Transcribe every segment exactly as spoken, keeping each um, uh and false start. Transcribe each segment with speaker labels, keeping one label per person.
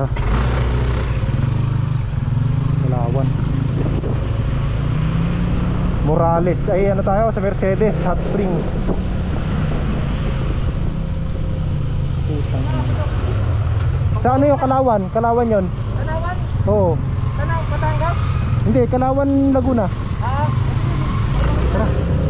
Speaker 1: Tara. Palawan. Morales. Ay ano tayo sa Mercedes Hot Spring. Sa ano yung Kalawan? Kalawan yon?
Speaker 2: Kalawan?
Speaker 1: Oo.
Speaker 2: Sana Batangas?
Speaker 1: Hindi, Kalawan, Laguna.
Speaker 2: Ah.
Speaker 1: Tara.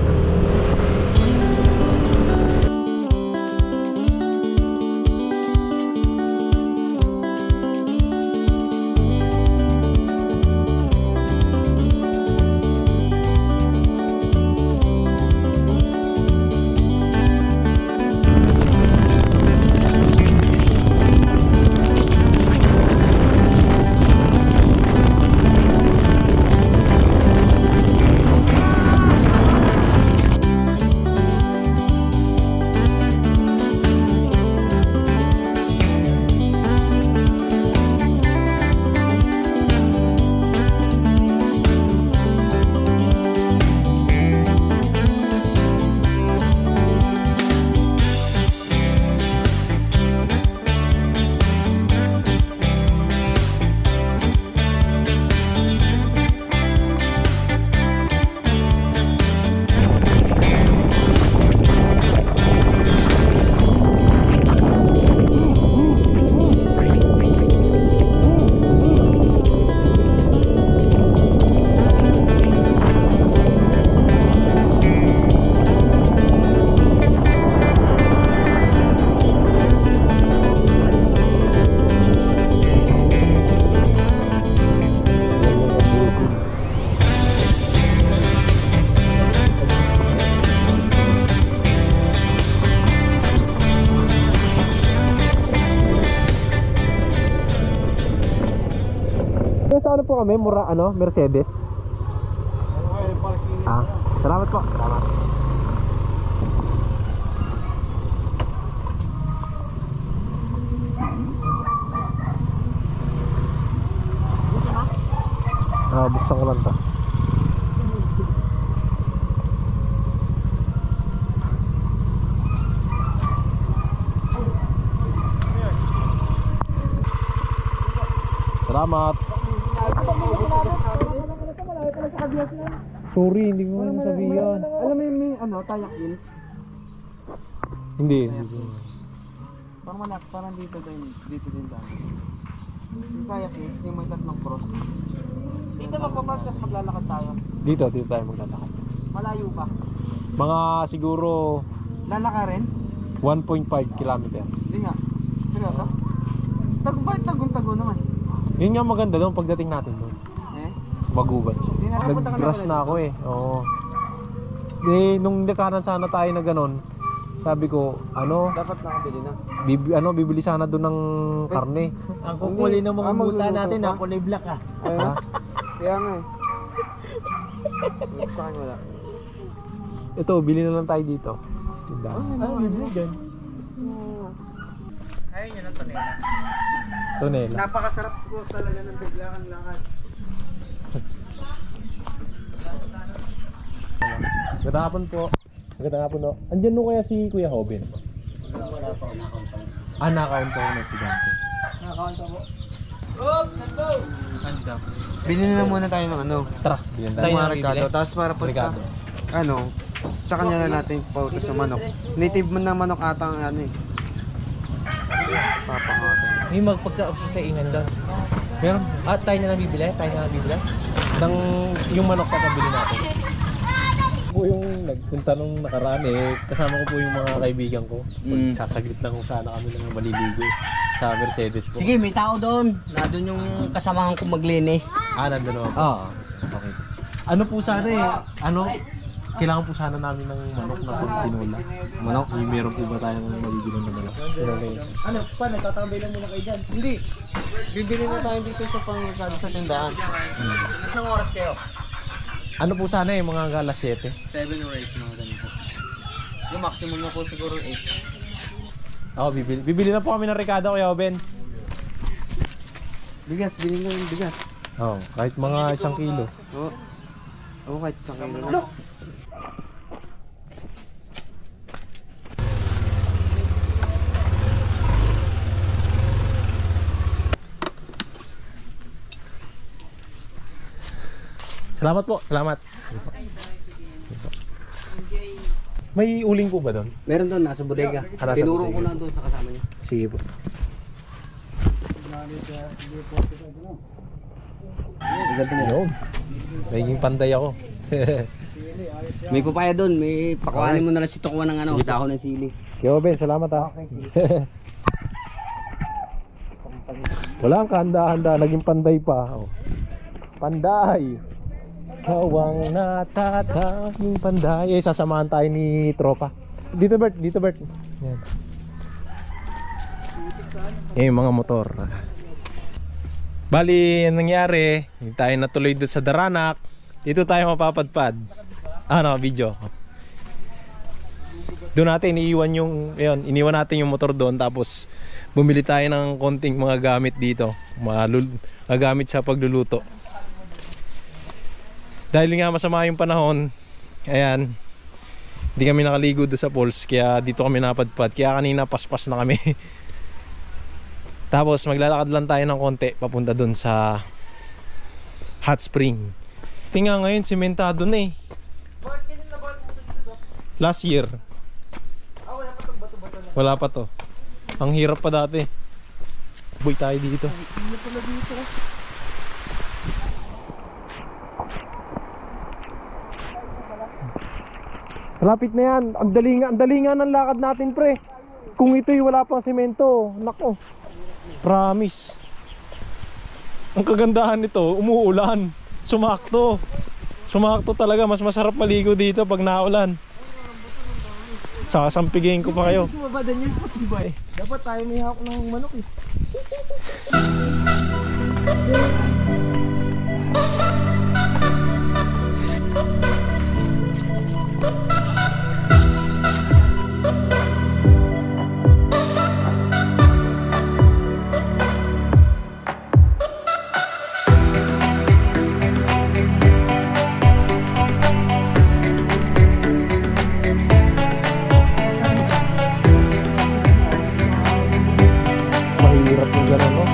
Speaker 1: Sa ano po kami? Mura ano? Mercedes. Ah, salamat po. Salamat. Ah, buksan ko lang to. Salamat. Sorry, hindi ko alam sabihin.
Speaker 2: Alam mo yung may ano, tayak wheels?
Speaker 1: Hindi, hindi ko.
Speaker 2: Parang malak, parang dito din, dito din dami. Yung tayak wheels, yung may tatlong cross. Dito magpapark, tapos maglalakad tayo.
Speaker 1: Dito, dito tayo maglalakad.
Speaker 2: Malayo pa.
Speaker 1: Mga siguro
Speaker 2: Lalaka rin?
Speaker 1: one point five kilometer.
Speaker 2: Hindi nga. Seryoso? Tag ba tagong-tago naman?
Speaker 1: Yun nga maganda doon pagdating natin doon.
Speaker 2: Eh?
Speaker 1: Magubat siya.
Speaker 2: Hindi na napunta ka na
Speaker 1: Nag-grass
Speaker 2: pala
Speaker 1: na
Speaker 2: dito?
Speaker 1: ako eh. Oo. Eh, nung nakanan sana tayo na ganon, sabi ko, ano,
Speaker 2: Dapat nakabili na.
Speaker 1: bibi, ano bibili sana doon ng karne.
Speaker 3: Ang kukuli ng mga
Speaker 2: Ah,
Speaker 3: buta
Speaker 2: magluluto
Speaker 3: natin,
Speaker 2: pa?
Speaker 3: ang kulay black ah.
Speaker 2: Ayun.
Speaker 1: Ha?
Speaker 2: Kaya nga eh. Sa akin wala.
Speaker 1: Ito, bili na lang tayo dito. Tindahan.
Speaker 3: Ano yun dyan?
Speaker 2: Ayun yun ang tonela.
Speaker 1: Tonela.
Speaker 2: Napakasarap po talaga ng biglakan lakad.
Speaker 1: Magandang hapon po. Magandang hapon po. Andyan nung kaya si Kuya Hoben?
Speaker 2: Wala pa ako nakaunta.
Speaker 1: Ah, naka-on po ako ng estudyante.
Speaker 2: Nakaunta po. Oh, let's go! Bilhin na muna tayo ng ano.
Speaker 1: Tara, bigyan
Speaker 2: Tayo
Speaker 1: tayo.
Speaker 2: mga Ricardo. Tapos para po
Speaker 1: Ricardo.
Speaker 2: ano, sa kanya na natin pauto sa manok. Native man na manok ata ang ano eh. Papangatin.
Speaker 3: May magpagsa sa ingan doon.
Speaker 1: Meron.
Speaker 3: Ah, tayo na lang bibili? Tayo na lang bibili?
Speaker 1: Nang yung manok kakabili natin. Po yung nagpunta nung nakaraan eh, kasama ko po yung mga kaibigan ko.
Speaker 3: Mm.
Speaker 1: Sasaglit lang kung sana kami lang maliligo sa Mercedes po.
Speaker 3: Sige, may tao doon. Nandun yung kasamahan ko maglinis.
Speaker 1: Ah, nandun naman po.
Speaker 3: Oo.
Speaker 1: Okay. Ano po sana eh, ano, kailangan po sana namin ng manok na tinula.
Speaker 3: Manok?
Speaker 1: May meron po ba tayong malibilan na manok?
Speaker 2: Ano, paano? Tatambay lang muna kayo dyan? Hindi. Bibili na tayo dito sa pangkado sa tindahan.
Speaker 1: Hmm.
Speaker 3: Anong oras kayo?
Speaker 1: Ano po sana eh, mga alas siyete.
Speaker 3: seven or eight, mga ganito. Yung maximum na po siguro eight.
Speaker 1: Ako, bibili, bibili na po kami ng Ricardo, Kuya Ben.
Speaker 2: Bigas, bilhin ko yung bigas.
Speaker 1: Oo, oh, kahit mga isang kilo.
Speaker 2: Oo. Oo, kahit isang kilo na.
Speaker 1: Salamat po, salamat. May uling po ba doon?
Speaker 3: Meron doon, nasa bodega.
Speaker 1: Ah, nasa
Speaker 3: Tinuro
Speaker 1: bodega.
Speaker 3: ko na doon sa kasama niya.
Speaker 1: Sige po. Yun. Naging panday ako.
Speaker 3: May papaya doon, may pakuhanin mo na lang si Tukuan ng ano, dahon ng sili.
Speaker 1: Kaya Ben, salamat ha. Wala ang kahanda-handa, naging panday pa. Oh. Panday! Kawang natatanging panday. Eh, sasamahan tayo ni tropa. Dito Bert, dito Bert. Yan. Eh, yung mga motor. Bali, ang nangyari, hindi tayo natuloy doon sa Daranak. Dito tayo mapapadpad. Ano, video. Doon natin iniiwan yung, ayun, iniwan natin yung motor doon, tapos bumili tayo ng konting mga gamit dito, mga, mga gamit sa pagluluto. Dahil nga masama yung panahon, ayan, hindi kami nakaligo doon sa falls, kaya dito kami napadpad, kaya kanina paspas na kami. Tapos maglalakad lang tayo ng konti papunta doon sa hot spring. Tingnan ngayon, simentado na eh. Last year. Wala pa to. Ang hirap pa dati. Boy tayo dito. Lapit na yan. Ang dali nga, ang dali nga ng lakad natin, pre. Kung ito'y wala pang semento, nako. Promise. Ang kagandahan nito, umuulan. Sumakto. Sumakto talaga. Mas masarap maligo dito pag naulan. Sasampigin ko pa kayo.
Speaker 2: Sumabadan yun po, diba eh? Dapat tayo may hawak ng manok eh.
Speaker 1: Mahirap yung gano'n, no?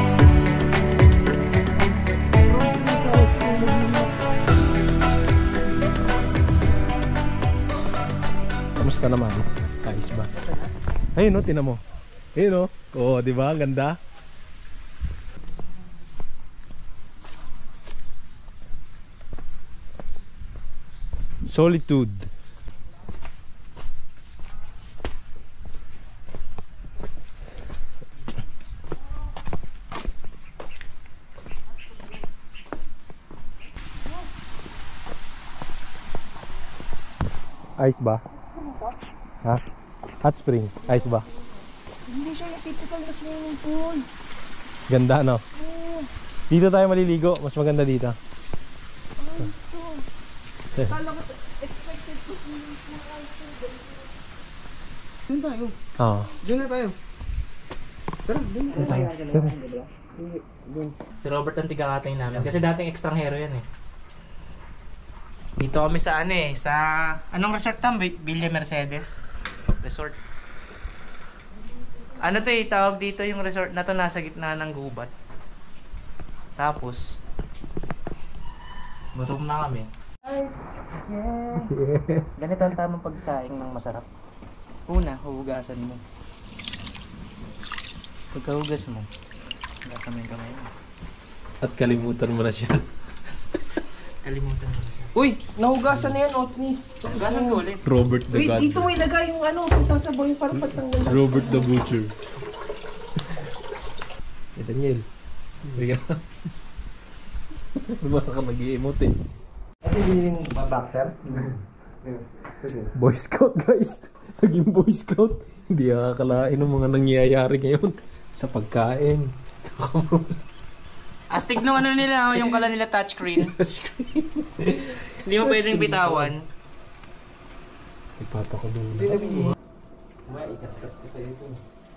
Speaker 1: Kamusta naman? Ayos ba? Ayun, no? Tinan mo. Ayun, no? Oo, di ba? Ganda. Solitude. Ice ba? Ha? Hot spring. Ice ba?
Speaker 2: Hindi siya yung typical na swimming pool.
Speaker 1: Ganda, no?
Speaker 2: Oo.
Speaker 1: Dito tayo maliligo. Mas maganda dito.
Speaker 2: Ay, gusto. Kala ko expected ko swimming pool. Doon tayo.
Speaker 1: Oo.
Speaker 2: Doon na tayo. Tara, doon na tayo.
Speaker 1: Tara.
Speaker 4: Si Robert ang tigakatay namin. Kasi dating ekstranghero yan eh. Dito kami sa ano eh, sa... Anong resort tam? Villa Mercedes Resort. Ano to eh, tawag dito yung resort na to, nasa gitna ng gubat. Tapos, gutom na kami. Yeah. Ganito ang tamang pagkain ng masarap. Una, huhugasan mo. Pagkahugas mo, hugasan mo yung kamay mo.
Speaker 1: At kalimutan mo na siya.
Speaker 4: Kalimutan mo na siya.
Speaker 2: Uy, nahugasan na yan, Otnis.
Speaker 4: Hugasan ko ulit.
Speaker 1: Robert the
Speaker 2: Wait,
Speaker 1: God.
Speaker 2: dito mo ilagay yung ano, pagsasabaw yung parang pagtanggal.
Speaker 1: Robert the Butcher. Eh, Daniel. Bigyan ka. Wala ka mag-i-emote eh.
Speaker 4: Ito yung boxer?
Speaker 1: Boy Scout, guys. Naging Boy Scout. Hindi akakalain ng mga nangyayari ngayon sa pagkain.
Speaker 4: Astig nung ano nila, yung kala nila touchscreen. Hindi mo pwedeng bitawan.
Speaker 1: Ipapakulo na.
Speaker 4: May ikaskas ko sa ito.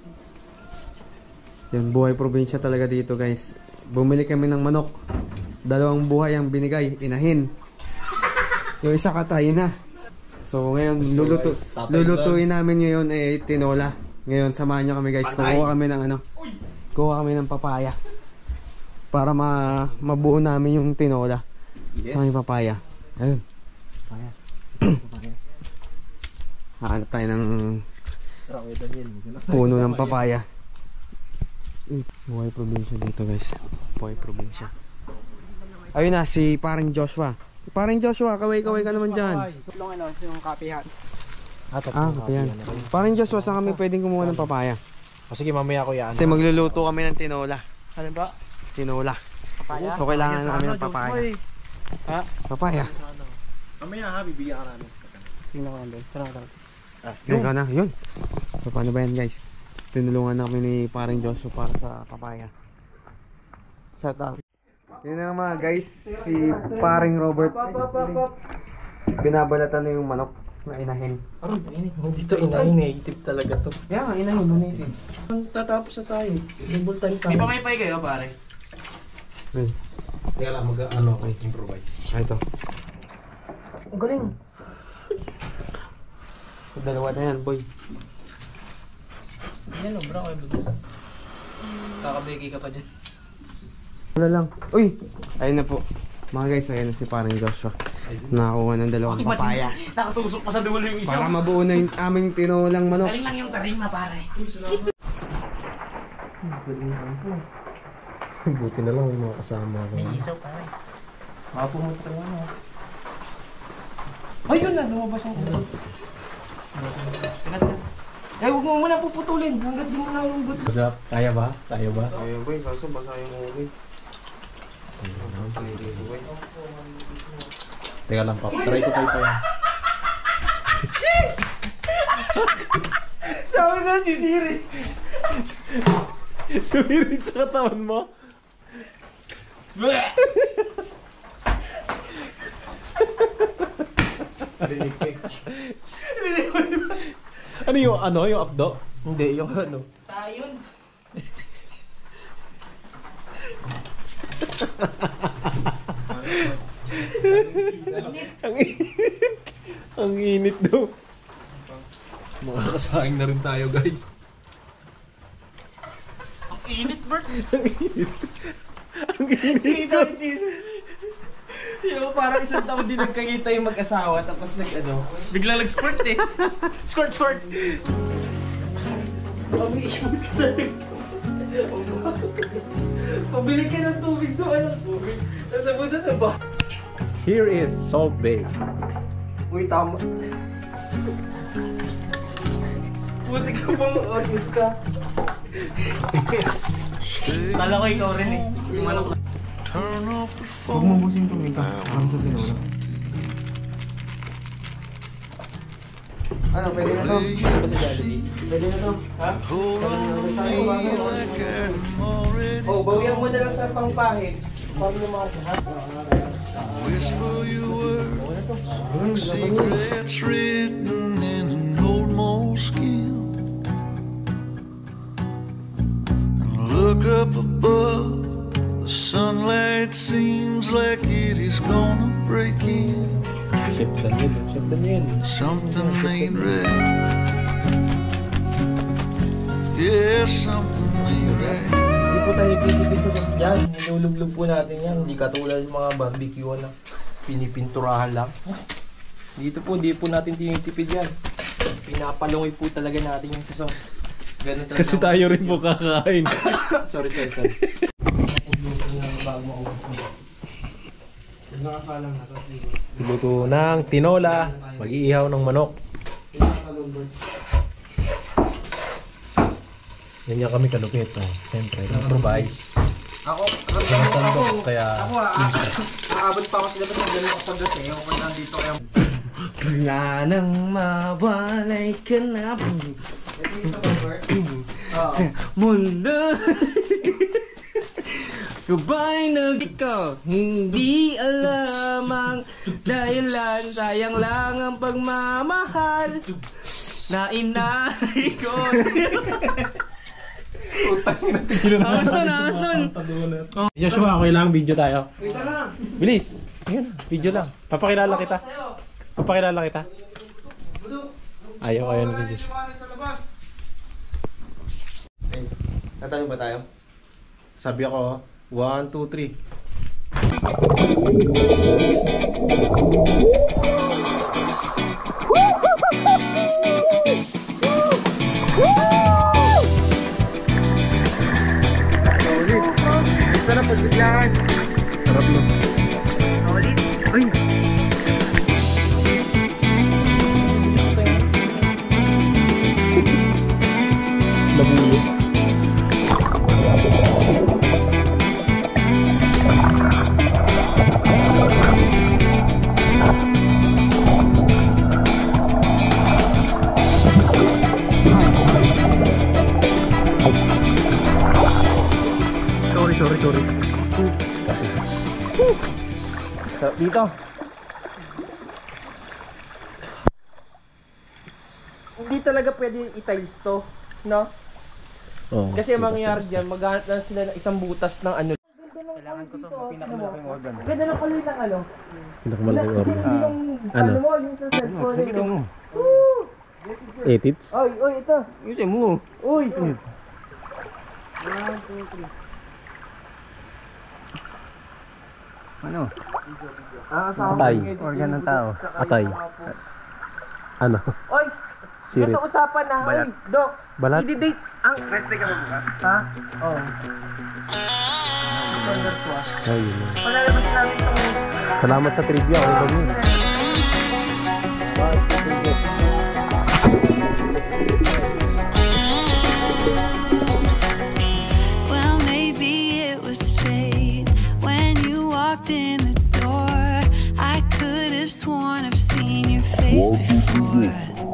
Speaker 3: Yan, buhay probinsya talaga dito guys. Bumili kami ng manok. Dalawang buhay ang binigay, inahin. Yung isa katay na. So ngayon,
Speaker 1: So,
Speaker 3: luluto,
Speaker 1: guys, tatay
Speaker 3: lulutuin
Speaker 1: Lance.
Speaker 3: namin ngayon eh tinola. Ngayon, samahan nyo kami guys. Kukuha kami ng ano. Kukuha kami ng papaya. Para ma mabuo namin yung tinola.
Speaker 2: Yes.
Speaker 3: Sa may papaya. Ayun.
Speaker 2: Papaya.
Speaker 3: Hahanap tayo ng
Speaker 2: Rawe Daniel.
Speaker 3: puno ng papaya. Buhay probinsya dito guys. Buhay probinsya. Ayun na, si parang Joshua. Parang Joshua, kaway-kaway ka naman dyan.
Speaker 2: Tulungan ano, yung kapihan.
Speaker 1: Ah,
Speaker 3: Ah, kapayan. Parang Joshua, saan kami pwedeng kumuha ng papaya?
Speaker 1: O sige, mamaya ko yan.
Speaker 3: Kasi magluluto kami ng tinola.
Speaker 2: Ano ba?
Speaker 3: Tinola.
Speaker 2: Papaya?
Speaker 3: So kailangan namin ng papaya.
Speaker 1: Ha?
Speaker 3: Papaya.
Speaker 1: Mamaya ha, bibigyan ka namin.
Speaker 2: Tingnan ko lang doon. Sarang sarang.
Speaker 1: Ah,
Speaker 3: Yun ka na, yun. So paano ba yan guys? Tinulungan na kami ni parang Joshua para sa papaya. Shout out. Yun na mga guys, si paring Robert. Binabalatan na yung manok na inahin.
Speaker 2: Aron, init. Dito inahin, native talaga to.
Speaker 3: Kaya nga, inahin na natin.
Speaker 2: Tatapos na tayo. Double time
Speaker 4: May pamaypay kayo, pare.
Speaker 3: Ayun.
Speaker 1: Kaya lang, mag-ano ako, improvise.
Speaker 3: Ah, ito.
Speaker 2: Ang galing.
Speaker 3: Dalawa na yan, boy.
Speaker 4: Yan o, bro. Kakabegi ka pa dyan.
Speaker 3: Wala lang. Uy! Ayun na po. Mga guys, ayun na si parang Joshua. Nakakuha ng dalawang papaya.
Speaker 4: Nakatusok pa sa dulo yung isa.
Speaker 3: Para mabuo na yung aming tinolang manok.
Speaker 4: Galing lang yung tarima, pare.
Speaker 1: Buti na lang yung mga kasama ko.
Speaker 4: May isaw, pare.
Speaker 2: Mapumunta ka ano. Ayun na, lumabas ang ulo.
Speaker 4: Sige, sige.
Speaker 2: Eh, huwag mo muna puputulin. Hanggat di mo na yung buto.
Speaker 1: Zap, kaya ba? Kaya ba?
Speaker 3: Ayun boy, kaso basa yung ulo.
Speaker 1: Teka lang, pap. Try ko kayo pa yan.
Speaker 2: Sabi ko si Siri.
Speaker 1: Sumirit sa katawan mo? Ano yung ano? Yung updo?
Speaker 2: Hindi, yung ano.
Speaker 4: Tayon.
Speaker 1: Ang init. Ang init daw. Makakasaing na rin tayo guys.
Speaker 4: Ang init, Bert.
Speaker 1: Ang init. Ang init.
Speaker 2: Yung parang isang taon din nagkakita yung mag-asawa tapos nag-ano.
Speaker 4: Bigla nag-squirt eh. Squirt, squirt.
Speaker 2: Pabili ka ng tubig doon. Anong tubig? Nasa buda na ba?
Speaker 1: Here is Salt Bay.
Speaker 2: Uy, tama. Buti ka pang audience ka.
Speaker 4: Kala ko ikaw rin eh. Yung manok.
Speaker 5: Turn off the
Speaker 3: Huwag
Speaker 5: phone.
Speaker 3: mo busing tubig ka. Ang sa tinola. Ano, pwede na to? Pwede na to? Ha?
Speaker 5: Hold on to me like I'm already.
Speaker 2: Oh, bawian mo na lang sa pangpahit. Paano lumasa, ha?
Speaker 5: Whisper your words like secrets written in an old moleskin. And look up above. The sunlight seems like it is gonna break in.
Speaker 1: Chef Daniel. Chef Daniel.
Speaker 5: Something ain't right. Yeah, something ain't right.
Speaker 2: Hindi po tayo nagtitipid sa sauce dyan. Nilulublog po natin yan. Hindi katulad ng mga barbecue na pinipinturahan lang. Dito po, hindi po natin tinitipid yan. Pinapalungoy po talaga natin yung sa sauce. Ganun talaga.
Speaker 1: Kasi tayo rin po kakain.
Speaker 2: Sorry, sorry, sorry.
Speaker 1: Luto ng tinola. Mag-iihaw ng manok. Ganyan kami kalupit. Oh. Siyempre, improvise.
Speaker 2: Ako,
Speaker 1: Sandok, kaya...
Speaker 2: ako ah, aabot pa ako sa labas ng ganun kapag kasi ako kung nandito kaya... Wala nang mawalay ka na mundo. Goodbye na ikaw, hindi alam ang dahilan, sayang lang ang pagmamahal na inay ko. Awas nun, awas nun.
Speaker 1: Joshua, okay lang, video tayo.
Speaker 2: Wait lang.
Speaker 1: Bilis. Ayun, video lang. Papakilala kita. Papakilala kita. Ayaw, ayaw na video.
Speaker 3: Tatanong ba tayo?
Speaker 1: Sabi ako, one, two, three.
Speaker 3: Ito na pagbiglaan.
Speaker 1: Sarap no.
Speaker 3: Ay!
Speaker 1: Labulo. Sorry, sorry, sorry. Sarap dito.
Speaker 2: Hindi talaga pwede i-tiles to, no?
Speaker 1: Oh,
Speaker 2: Kasi ang mangyayari dyan, maghanap lang sila ng isang butas ng ano. Kailangan ko to, pinakamalaking organ. Ganda na pala ng ano.
Speaker 1: pinakamalaking organ.
Speaker 2: Yung
Speaker 1: Ano?
Speaker 2: ano mo, yung sa cellphone.
Speaker 3: Sabitin mo.
Speaker 1: Edits?
Speaker 2: Oy, oy, ito.
Speaker 3: Yun mo.
Speaker 2: Uy.
Speaker 3: Ano?
Speaker 2: Ah, sa
Speaker 1: Atay.
Speaker 3: Organ ng tao.
Speaker 1: Atay. Ano?
Speaker 2: Oy,
Speaker 1: Sirit.
Speaker 2: ito usapan na. Oy, Dok.
Speaker 1: Balat?
Speaker 2: I-date ang...
Speaker 3: Pwede ka magbukas?
Speaker 2: Ha? Oo.
Speaker 1: Ay, yun na.
Speaker 2: Palalabas namin itong...
Speaker 1: Salamat sa trivia. Okay ba yun?
Speaker 6: Well, maybe it was fate when you walked in the door. I could have sworn I've seen your face before.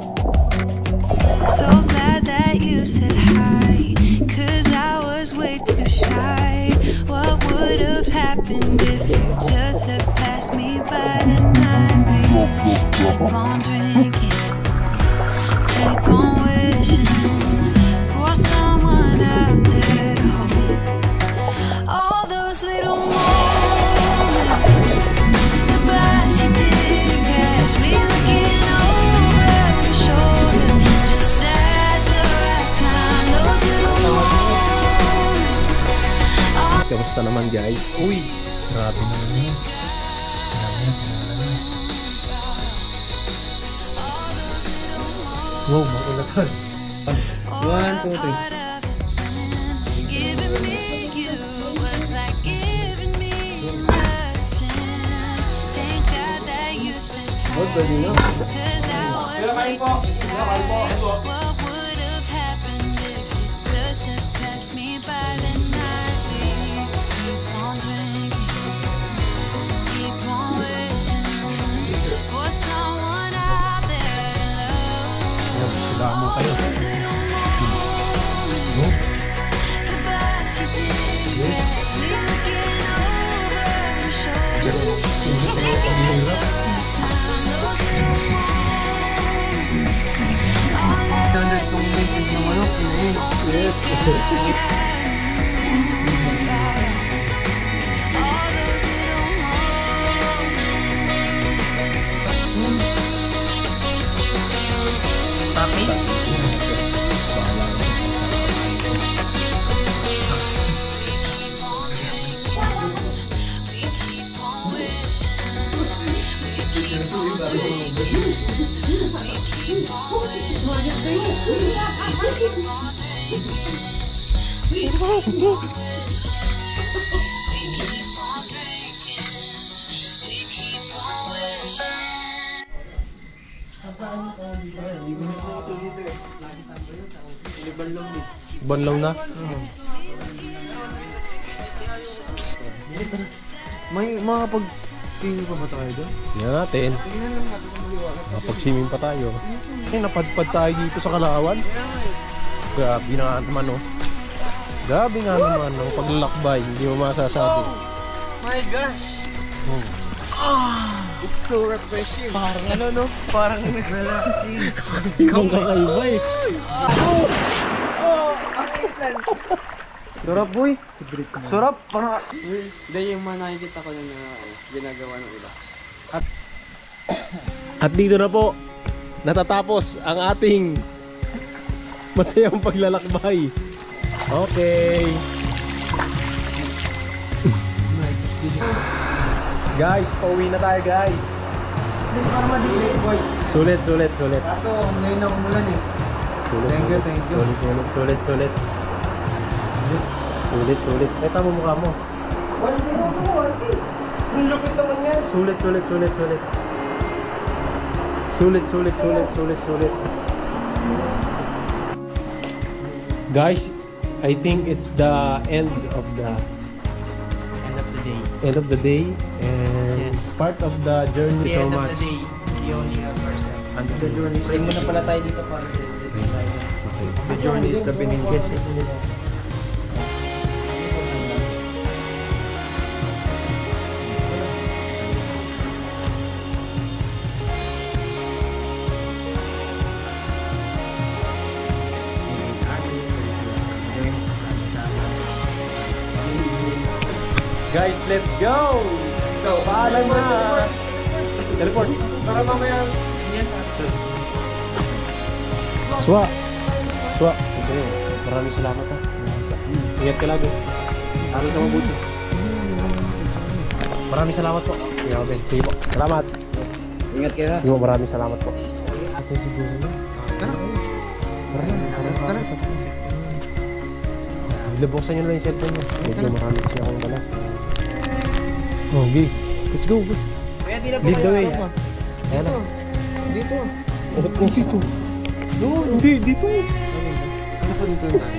Speaker 6: So glad that you said hi, 'cause I was way too shy. What would have happened if you just had passed me by the night? We keep on drinking, keep on wishing for someone out there to hold. All those little moments, the glass you didn't catch me looking over your shoulder, just at the right time. Those little moments.
Speaker 1: Kamusta naman guys? Uy! Grabe naman yun. Wow, makulasan.
Speaker 3: One, two, three.
Speaker 6: Giving me you was like giving me a chance. Thank God that you said hi, 'cause I was way too shy. What would have happened if you just had passed me by the night? We keep on drinking, keep on wishing for someone out there to love.
Speaker 1: Sila mo kayo. Banlaw na?
Speaker 3: May mga pag tingin pa ba tayo doon?
Speaker 1: Tingnan natin. Kapag-swimming pa tayo. Eh, napadpad tayo dito sa Kalawan. Grabe na naman oh. Grabe nga naman oh. Paglalakbay, hindi mo masasabi.
Speaker 2: My gosh.
Speaker 1: Oh.
Speaker 2: It's so refreshing. Parang ano no? Parang relaxing.
Speaker 1: Ibang kakaiba eh.
Speaker 2: Oh, ang Iceland.
Speaker 3: Sarap boy! Sarap! Parang...
Speaker 4: Hindi yung mga nakikita ko na, na ginagawa ng iba.
Speaker 1: At dito na po natatapos ang ating masayang paglalakbay. Okay. Guys, pauwi na tayo guys.
Speaker 3: Hindi para madilit, boy.
Speaker 1: Sulit, sulit, sulit.
Speaker 3: Kaso, ngayon ang umulan eh.
Speaker 1: Sulit,
Speaker 3: Thank you,
Speaker 1: sulit.
Speaker 3: thank you.
Speaker 1: Sulit, sulit, sulit, sulit. Sulit, sulit. Eh, tama mukha mo.
Speaker 3: Wala din ako, wala din. Ang lupit naman yan.
Speaker 1: Sulit, sulit, sulit, sulit. Sulit, sulit, sulit, sulit, sulit. Guys, I think it's the end of the
Speaker 4: End of the day.
Speaker 1: end of the day and
Speaker 4: Yes.
Speaker 1: part of the journey
Speaker 4: The
Speaker 1: so
Speaker 4: end
Speaker 1: much.
Speaker 4: of the day. You only have ourselves.
Speaker 1: And the journey.
Speaker 2: Pray mo na pala tayo dito para sa
Speaker 3: The journey is the beningkes eh.
Speaker 1: Guys, let's go!
Speaker 3: Go.
Speaker 1: Paalam na! Teleport!
Speaker 3: Para mamaya.
Speaker 1: Swa! Swa! Ito yun. Maraming salamat ha. Ingat ka lagi. Aral ka mabuti. Maraming salamat po. Sige, Ben. Sige po. Salamat.
Speaker 3: Ingat kayo ha.
Speaker 1: Sige po, maraming salamat po. Ate siguro na.
Speaker 3: Tara. Tara. Tara.
Speaker 1: Labuksan nyo na lang yung cellphone nyo. Medyo marami kasi akong dala. Oh, okay. Let's go. go.
Speaker 4: Kaya di na po
Speaker 1: Lead the way.
Speaker 4: kasama.
Speaker 1: Ayan na.
Speaker 3: Dito.
Speaker 1: Oh, dito. Doon. Hindi, dito.
Speaker 3: Ano po dito na?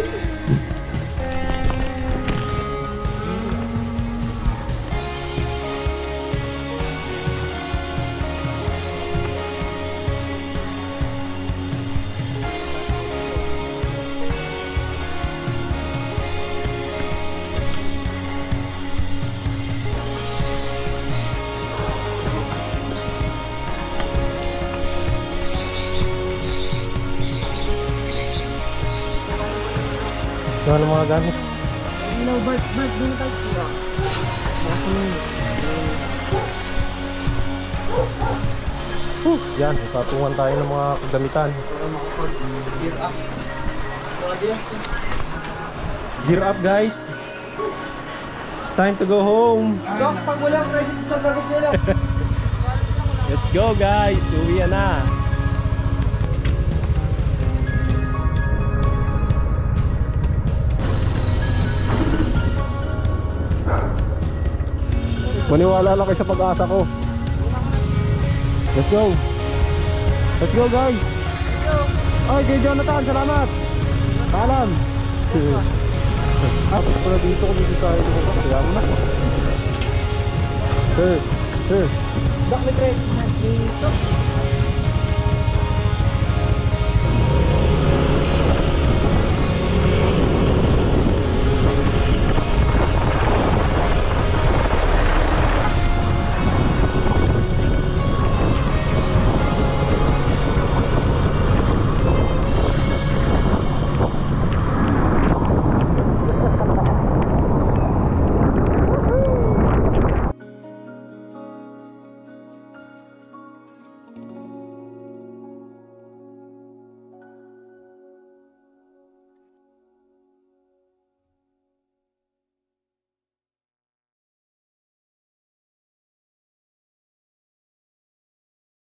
Speaker 1: Ito ang mga gamit.
Speaker 3: No, Bart, Bart, doon tayo sila. Bukas naman yun.
Speaker 1: Whew, yan, tatungan tayo ng mga kagamitan.
Speaker 3: Gear up.
Speaker 1: Gear up guys. It's time to go home.
Speaker 3: Dok, pag walang credit sa bagay nila.
Speaker 1: Let's go guys. Uwi na. Maniwala lang kayo sa pag-asa ko. Let's go. Let's go guys. Ay, kay Jonathan, salamat. Paalam. Ah, pala dito ko dito tayo. Kaya mo na. Sir, sir.
Speaker 3: Dok, may credit.